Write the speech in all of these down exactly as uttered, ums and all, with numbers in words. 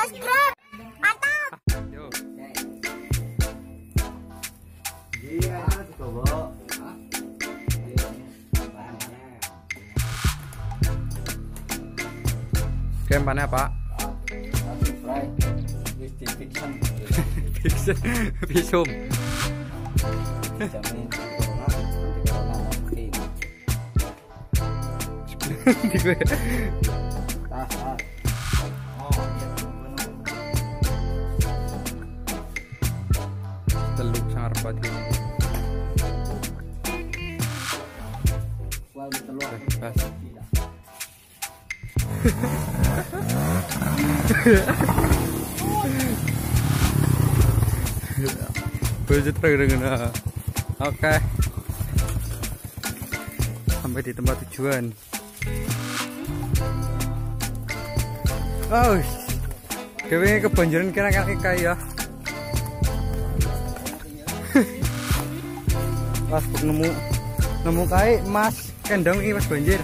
subscribe. Mantap. Yo. Iya, coba. Game mana Pak? Fiction. Fiction, visum. Jamin corona, anti corona mungkin. Di gue. Tas, tas. Oh, iya. Teluk sangar pati. Wah, telur. Pas. Bujut dengan oke, sampai di tempat tujuan. Oh, dewe kebanjiran kira-kira kayak ya. Pas nemu nemu kai emas kendong ini pas banjir.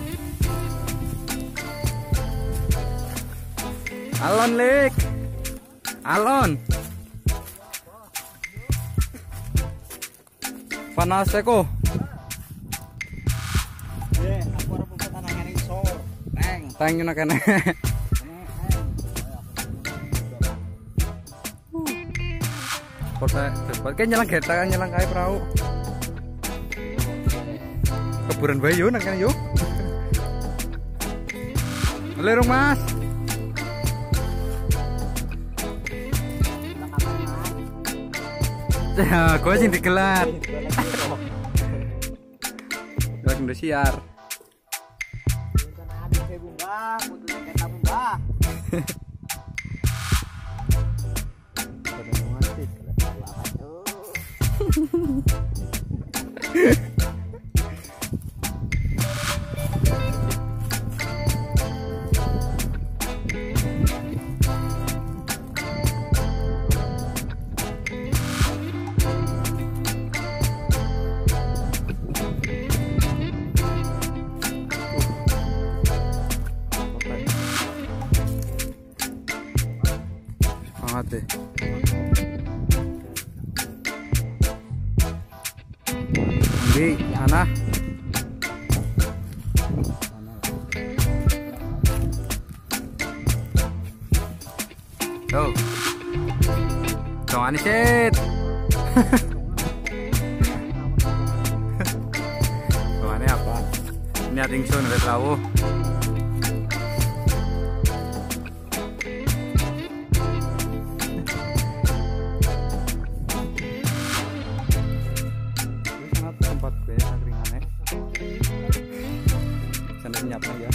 Alon Lik, Alon. Panas eko. Ye, aku arep puput anangane isor. Neng. Tang yen kene. Kota cepat kan nyelang geta kan nyelang kae perahu. Keburan bayu nang kene yo. Lero Mas. Ya, gue sih digelar. Lagi udah siar. Semangat deh. Di mana? Tuh. Jangan isit. Tuannya apa? Ini ating sun udah tahu. Tempat gue angkringannya sana senyapnya ya.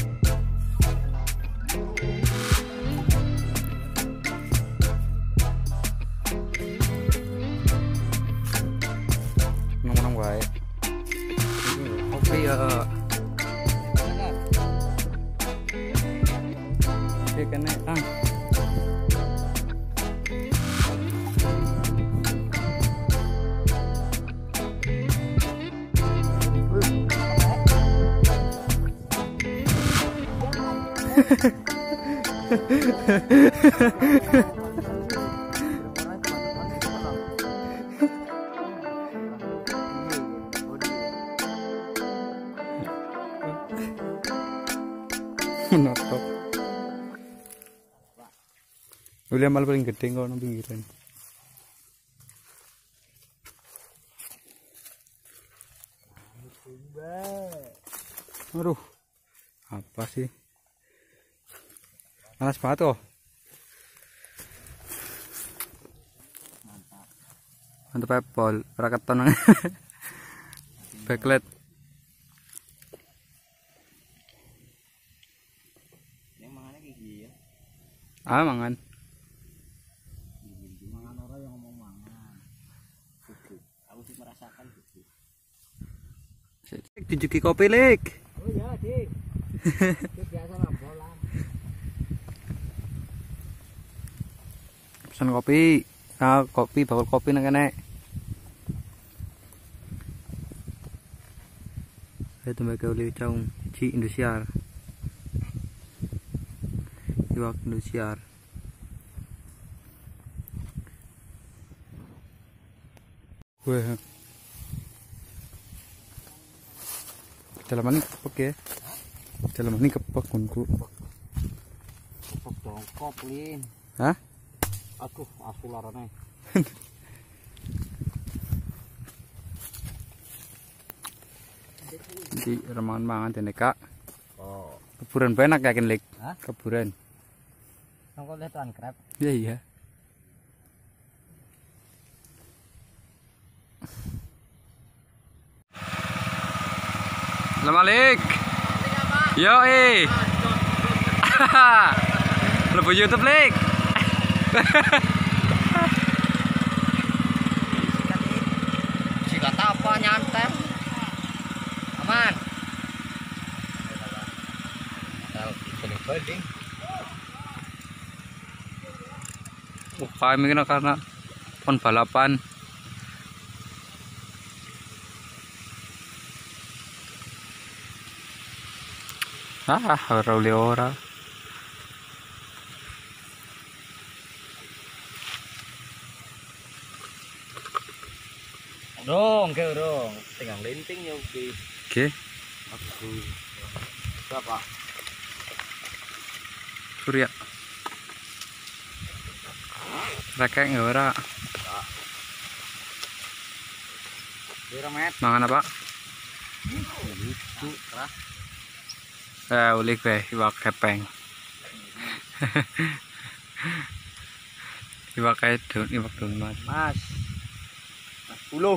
Ngomong-ngomong baik oke ya oke kena tang. Notok. William mal paling gede kau nang pinggiran. Aduh, apa sih? Panas banget kok. Mantap apple, raketon. Backlight. Yang mangannya kayak gini ya. Ah, mangan. Mangan orang yang ngomong mangan. Gugu. Aku sih merasakan gugu. Tunjuki kopi, Lik. Oh iya, Dik. Biasa lah bola. Pesan kopi. Ah, kopi, bakul kopi nang kene. Saya tembaga oleh caung ci Indosiar. Iwak Indosiar. Wah. Dalam ini kepek ya. Dalam ini kepek kunku. Kepek dongkop lin. Hah? Aduh, aku larane. Di remangan mangan dene Kak. Oh. Keburan banyak yakin Lik. Hah? Keburan. Nongko lihat tuan krab. Iya iya. Salam Alik. Yo eh. Lepas YouTube Lik. Sikat apa nyantet? Aman. Kalau kuning bading. Oh, kami kena karena pon balapan. Ah, ora oleh ora. Dong, ke dong. Tinggal linting ya Uki. Oke. Aku. Berapa? Surya. Rakek nggak ora. Bira met. Mangan apa? Lucu, kerah. Eh, ulik be, iwak kepeng. Iwak kayak daun, iwak daun mas. Mas. Puluh.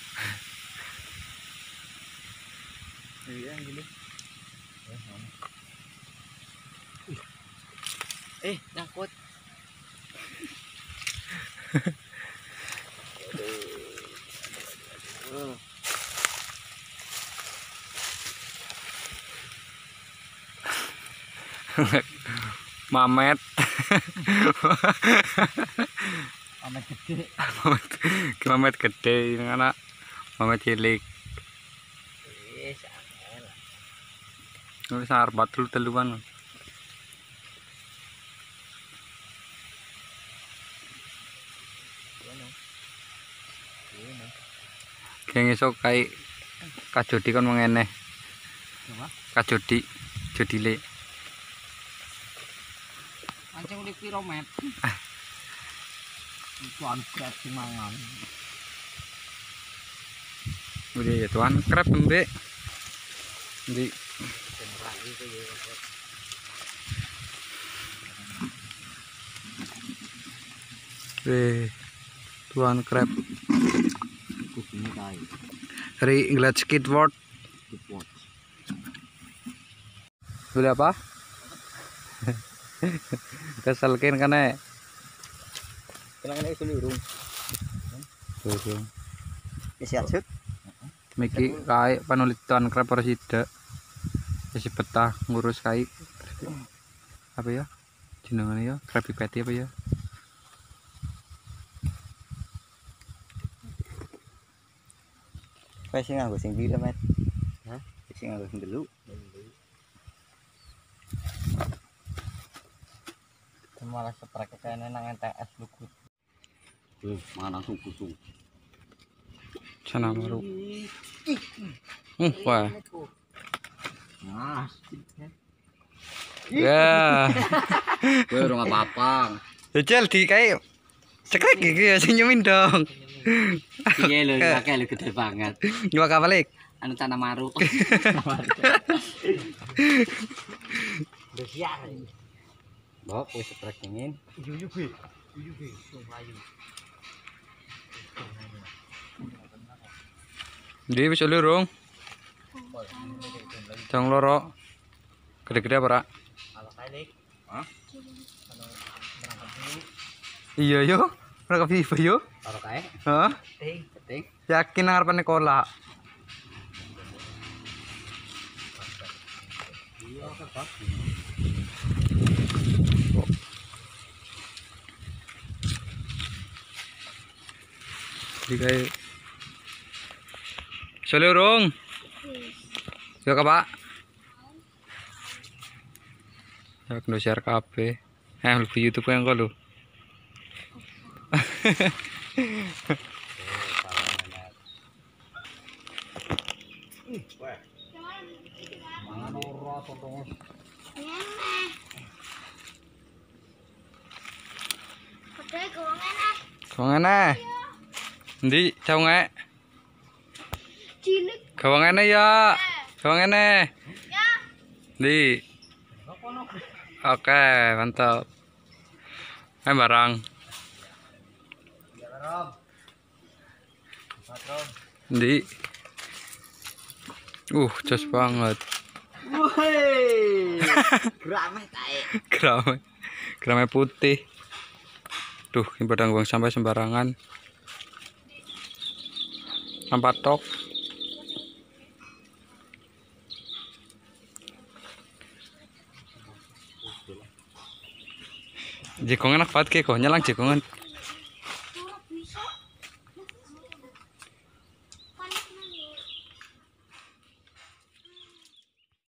Iya gini. Eh, nyangkut. Mamet. Amat gede. Mamet gede anak. Mamet cilik. Wis angel. Wis arep batul teluan. Keng iso kae kajodi kon mengeneh. Apa? Kajodi, jodile. Pancing ulik piro met? Tuan krab sing mangan. Udah ya tuan krab mbek. Di Eh, tuan krab. Kucingnya kae. Dari English Skidward. Boleh apa? Keselkin kan eh. Kenangan iso lurung. Tuh. Siap sut. Miki kae penelitian krab resida. Wis betah ngurus kae. Apa ya? Jenengane ya, Krabby Patty apa ya? Kowe sing nganggo sing pira, Met? Hah? Sing nganggo sing telu. Malah setrek kene nang N T S lugut. Tuh, mana langsung kusung. Sana baru. Hmm, wah. Mas. Ya. Kowe ora apa-apa. Jajal di kae cekrek iki ya sing nyumin dong. Iya lho, akeh lho gede banget. Dua kapal ik. Anu tanah maru. Besiar. Bok, wis setrek dingin. Yuyu be. Yuyu be. Melayu. Ndi wis lurung. Jang loro. Gede-gede apa, Rak? Kalau kalik. Hah? Iya yo. Berangkat piye yo? Kalau kae. Hah? Ting, ting. Yakin ngarepane kolak. Iya, kebak. Di kae. Selurung. Yo ka, Pak. Ya kena share kabeh. Eh, mlebu YouTube yang kok lho. Padahal gowongan ah. Gawangane. Ndi caunge? Cilik. Gawangane ya. Gawangane. Ya. Ndi. Oke, mantap. Eh barang. Ndi. Uh, jos banget. Woi. Grameh tae. Gramai. Gramai putih. Duh, ini badang buang sampai sembarangan. Sampah tok. Jekongan enak banget kok, nyelang jekongan.